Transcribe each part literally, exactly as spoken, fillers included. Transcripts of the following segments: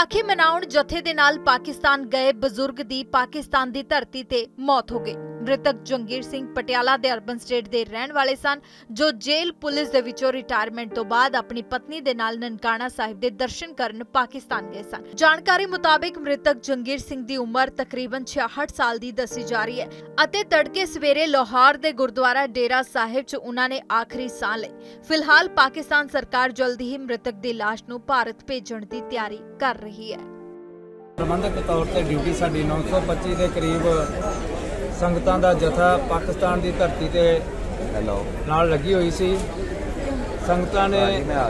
विसाखी मनाउण जथे दे नाल पाकिस्तान गए बजुर्ग दी पाकिस्तान दी धरती ते मौत हो गई। मृतक जंगीर सिंह पटियाला दे अर्बन स्टेट दे रहण वाले सन, जो जेल पुलिस दे विचों रिटायरमेंट तो बाद अपनी पत्नी दे नाल ननकाना साहिब दे दर्शन करन पाकिस्तान गए सन। जानकारी मुताबिक मृतक जंगीर सिंह दी उम्र तकरीबन छियासठ साल दी दसी जा रही है अते तड़के सवेरे लाहौर दे गुरुद्वारा डेरा साहिब च उन्हां ने आखिरी साह लई। फिलहाल पाकिस्तान सरकार जल्दी ही मृतक दी लाश नूं भारत भेजण दी तैयारी कर रही है। प्रबंधक तौर पर ड्यूटी साडी नौ सौ पच्ची के करीब संगतां दा जथा पाकिस्तान की धरती ते नाल लगी हुई सी। संगतां ने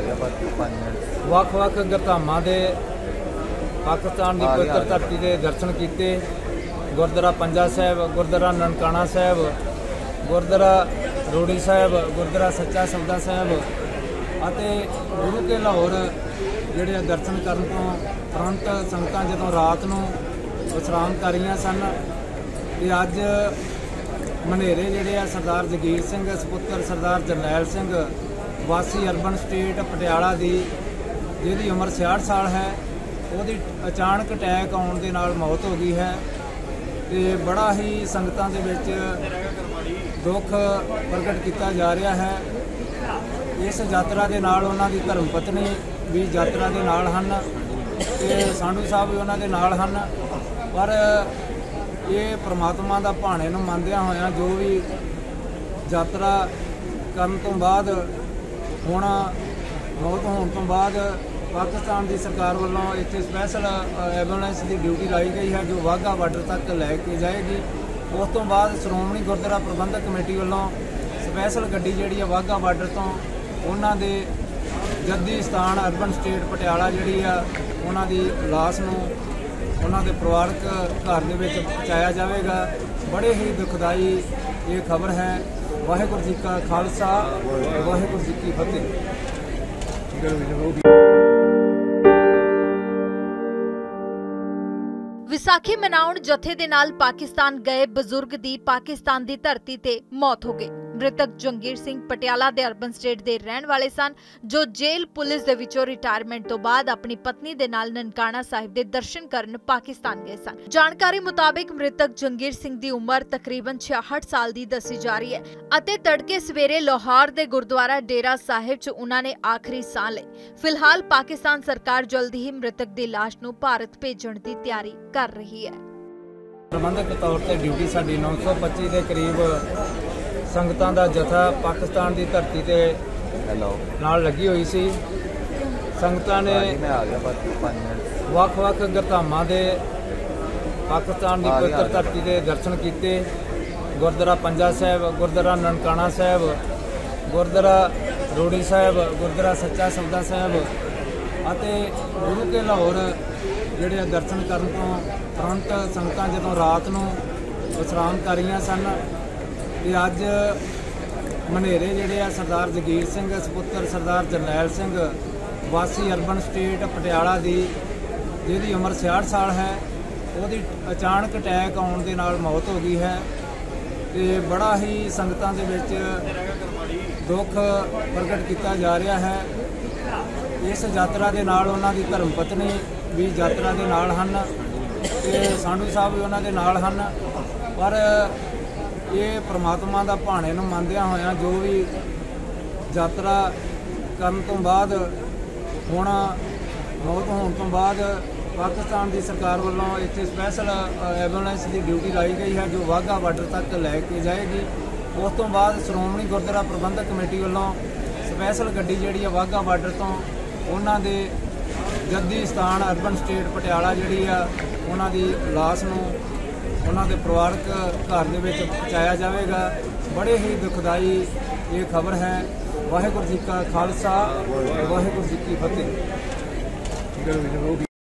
वख-वख गरधामां दे पाकिस्तान की पवित्र धरती के दर्शन किए। गुरुद्वारा पंजा साहिब, गुरुद्वारा ननकाना साहिब, गुरुद्वारा रोड़ी साहिब, गुरुद्वारा सच्चा सौदा साहिब ਅਤੇ गुरु के लाहौर ਜਿਹੜੇ दर्शन करन तो तुरंत संगतां ਜਦੋਂ रात ਨੂੰ विश्राम कर रही सन ਤੇ ਅੱਜ ਮਨੇਰੇ ਜਿਹੜੇ ਆ सरदार जगीर सिंह सपुत्र सरदार जरनैल सिंह वासी अर्बन स्टेट पटियाला ਦੀ ਜਿਹਦੀ उम्र छियासठ साल है ਉਹਦੀ अचानक अटैक आउण ਦੇ ਨਾਲ मौत हो गई है। ਤੇ बड़ा ही संगतां ਦੇ ਵਿੱਚ दुख प्रगट किया जा रहा है। इस यात्रा के नाल उन्हां दी धर्म पत्नी भी यात्रा के नाल हन ते सांडू साहब भी उन्हां दे नाल हन। पर ये परमात्मा दा भाणे नूं मंनदिआं होइआं जो भी यात्रा करन तो बाद हुण मौत होण तो बाद पाकिस्तान की सरकार वालों इत्थे स्पैशल एंबूलेंस की ड्यूटी लाई गई है जो वाघा बार्डर तक लैके जाएगी। उस तो बाद श्रोमणी गुरुद्वारा प्रबंधक कमेटी वालों स्पैशल गड्डी जिहड़ी है वाघा बार्डर तो उन्हां दे जद्दी स्थान अर्बन स्टेट पटियाला जिहड़ी आ उन्हां दी लाश नूं उन्हां दे परिवारक घर दे विच पहुंचाया जाएगा। बड़े ही दुखदाई ये खबर है। वाहिगुरू जी का खालसा, वाहिगुरू जी की फतेह। विसाखी मनाउण जथे दे नाल पाकिस्तान गए बजुर्ग दी पाकिस्तान दी धरती ते मौत हो गई। मृतक जंगीर सिंह पटियाला दे अर्बन स्टेट दे रहण वाले सन, जो जेल पुलिस दे विचों रिटायरमेंट तो बाद अपनी पत्नी दे नाल ननकाना साहिब दे दर्शन करन पाकिस्तान गए सन। जानकारी मुताबिक मृतक जंगीर सिंह दी उम्र तकरीबन छियासठ साल दी दसी जा रही है अते तड़के सवेरे लाहौर दे गुरुद्वारा डेरा साहिब च उन्हां ने आखिरी साह लई। फिलहाल पाकिस्तान सरकार जल्दी ही मृतक दी लाश नूं भारत भेजण दी तैयारी कर रही है। प्रबंधक तौर पर ड्यूटी साडी नौ सौ पच्ची के करीब संगतां दा जथा पाकिस्तान की धरती ते नाल लगी हुई सी। संगतां ने वख-वख गरधामां दे पाकिस्तान की पवित्र धरती के दर्शन किए। गुरुद्वारा पंजा साहिब, गुरुद्वारा ननकाना साहिब, गुरुद्वारा रोड़ी साहिब, गुरुद्वारा सच्चा सौदा साहिब ਅਤੇ गुरु के लाहौर ਜਿਹੜੇ दर्शन करन तो तुरंत संगतां ਜਦੋਂ रात ਨੂੰ विश्राम कर रही सन ਤੇ ਅੱਜ ਮਨੇਰੇ ਜਿਹੜੇ ਆ सरदार जगीर सिंह सपुत्र सरदार जरनैल सिंह वासी अर्बन स्टेट पटियाला ਦੀ ਜਿਹਦੀ उम्र छियासठ साल है ਉਹਦੀ अचानक अटैक आउण ਦੇ ਨਾਲ मौत हो गई है। ਤੇ बड़ा ही संगतां ਦੇ ਵਿੱਚ दुख प्रगट किया जा रहा है। इस यात्रा के नाल उन्हां दी धर्म पत्नी भी यात्रा के नाल हन ते सांडू साहब भी उन्हां दे नाल हन। पर ये परमात्मा दा भाणे नूं मंनदिआं होइआं जो भी यात्रा करन तो बाद हुण मौत होण तो बाद पाकिस्तान की सरकार वालों इत्थे स्पैशल एंबूलेंस की ड्यूटी लाई गई है जो वाघा बार्डर तक लैके जाएगी। उस तो बाद श्रोमणी गुरुद्वारा प्रबंधक कमेटी वालों स्पैशल गड्डी जिहड़ी है वाघा बार्डर तो उन्हां दे जद्दी स्थान अर्बन स्टेट पटियाला जिहड़ी आ उन्हां दी लाश नूं उन्हां दे परिवारक घर दे विच पहुंचाया जाएगा। बड़े ही दुखदाई ये खबर है। वाहिगुरू जी का खालसा, वाहिगुरू जी की फतेह।